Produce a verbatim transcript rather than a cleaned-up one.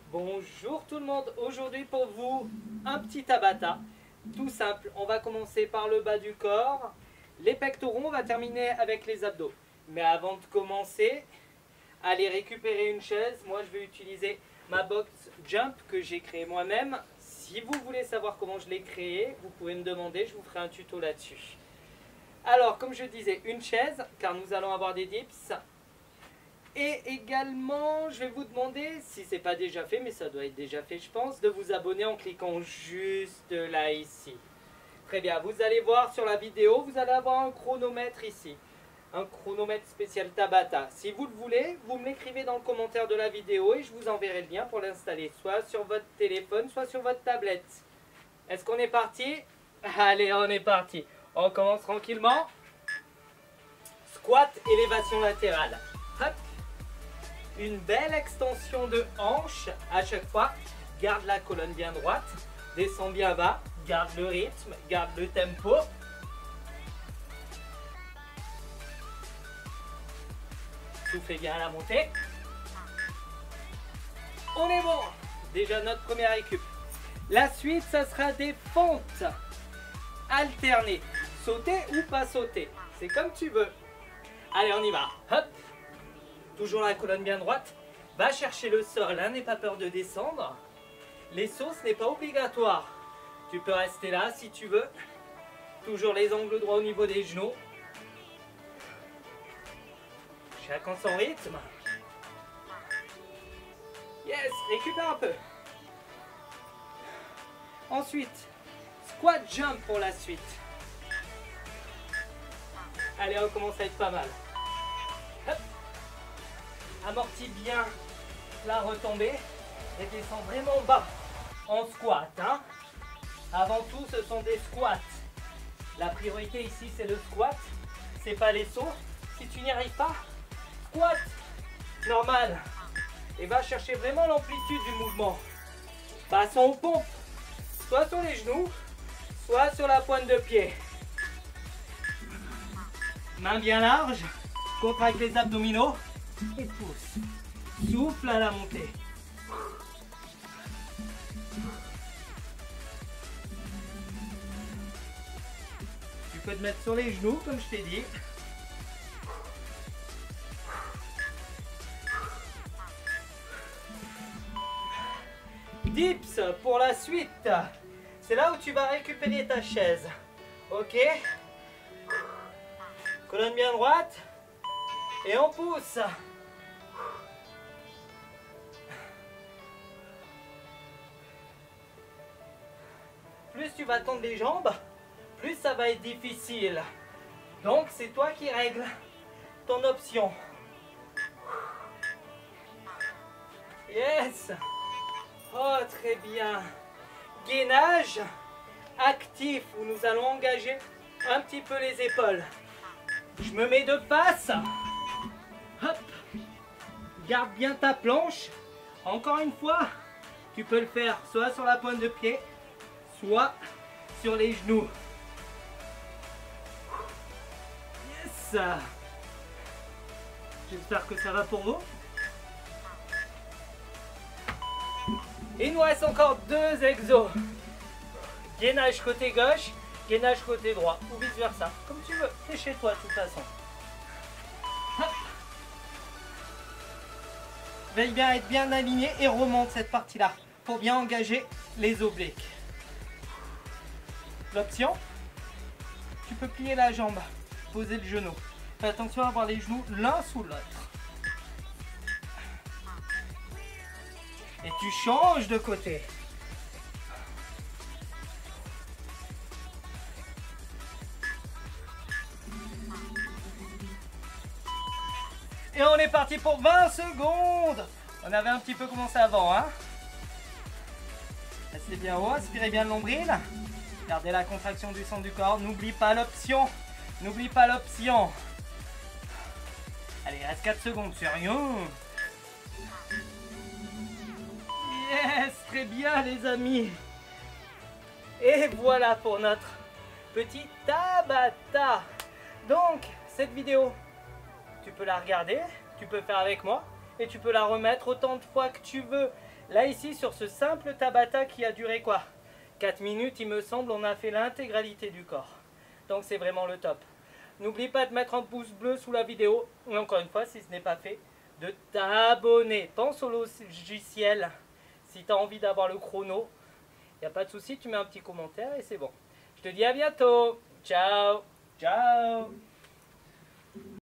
Bonjour tout le monde, aujourd'hui pour vous un petit Tabata, tout simple. On va commencer par le bas du corps, les pectoraux, on va terminer avec les abdos. Mais avant de commencer, allez récupérer une chaise. Moi je vais utiliser ma box jump que j'ai créée moi-même. Si vous voulez savoir comment je l'ai créée, vous pouvez me demander, je vous ferai un tuto là-dessus. Alors comme je disais, une chaise, car nous allons avoir des dips. Et également, je vais vous demander, si ce n'est pas déjà fait, mais ça doit être déjà fait je pense, de vous abonner en cliquant juste là ici. Très bien, vous allez voir sur la vidéo, vous allez avoir un chronomètre ici. Un chronomètre spécial Tabata. Si vous le voulez, vous me l'écrivez dans le commentaire de la vidéo et je vous enverrai le lien pour l'installer, soit sur votre téléphone, soit sur votre tablette. Est-ce qu'on est parti? Allez, on est parti. On commence tranquillement. Squat, élévation latérale. Hop. Une belle extension de hanche à chaque fois. Garde la colonne bien droite. Descends bien bas. Garde le rythme. Garde le tempo. Soufflez bien à la montée. On est bon. Déjà notre première récup. La suite, ça sera des fentes alternées. Sauter ou pas sauter. C'est comme tu veux. Allez, on y va. Hop. Toujours la colonne bien droite. Va chercher le sol, hein, n'aie pas peur de descendre. Les sauts, ce n'est pas obligatoire. Tu peux rester là si tu veux. Toujours les angles droits au niveau des genoux. Chacun son rythme. Yes, récupère un peu. Ensuite, squat jump pour la suite. Allez, on commence à être pas mal. Hop. Amortis bien la retombée et descends vraiment bas en squat. Hein. Avant tout, ce sont des squats. La priorité ici, c'est le squat. C'est pas les sauts. Si tu n'y arrives pas, squat normal. Et va chercher vraiment l'amplitude du mouvement. Passons aux pompes. Soit sur les genoux, soit sur la pointe de pied. Main bien large. Contracte les abdominaux. Et pousse. Souffle à la montée. Tu peux te mettre sur les genoux, comme je t'ai dit. Dips pour la suite. C'est là où tu vas récupérer ta chaise. Ok. Colonne bien droite. Et on pousse. Plus tu vas tendre les jambes, plus ça va être difficile. Donc c'est toi qui règles ton option. Yes. Oh, très bien. Gainage actif où nous allons engager un petit peu les épaules. Je me mets de face. Hop. Garde bien ta planche. Encore une fois, tu peux le faire soit sur la pointe de pied, soit sur les genoux. Yes. J'espère que ça va pour vous. Et il nous reste encore deux exos. Gainage côté gauche, gainage côté droit, ou vice versa, comme tu veux. C'est chez toi de toute façon. Hop. Veille bien à être bien aligné et remonte cette partie-là pour bien engager les obliques. L'option, tu peux plier la jambe, poser le genou. Fais attention à avoir les genoux l'un sous l'autre. Et tu changes de côté. Et on est parti pour vingt secondes. On avait un petit peu commencé avant, hein. Restez bien haut, aspirez bien le nombril. Gardez la contraction du centre du corps. N'oublie pas l'option. N'oublie pas l'option. Allez, il reste quatre secondes, c'est rien. Yes, très bien les amis. Et voilà pour notre petit Tabata. Donc, cette vidéo, tu peux la regarder, tu peux faire avec moi et tu peux la remettre autant de fois que tu veux. Là ici sur ce simple Tabata qui a duré quoi? quatre minutes il me semble, on a fait l'intégralité du corps. Donc c'est vraiment le top. N'oublie pas de mettre un pouce bleu sous la vidéo. Et encore une fois, si ce n'est pas fait, de t'abonner. Pense au logiciel. Si tu as envie d'avoir le chrono, il n'y a pas de souci, tu mets un petit commentaire et c'est bon. Je te dis à bientôt. Ciao. Ciao.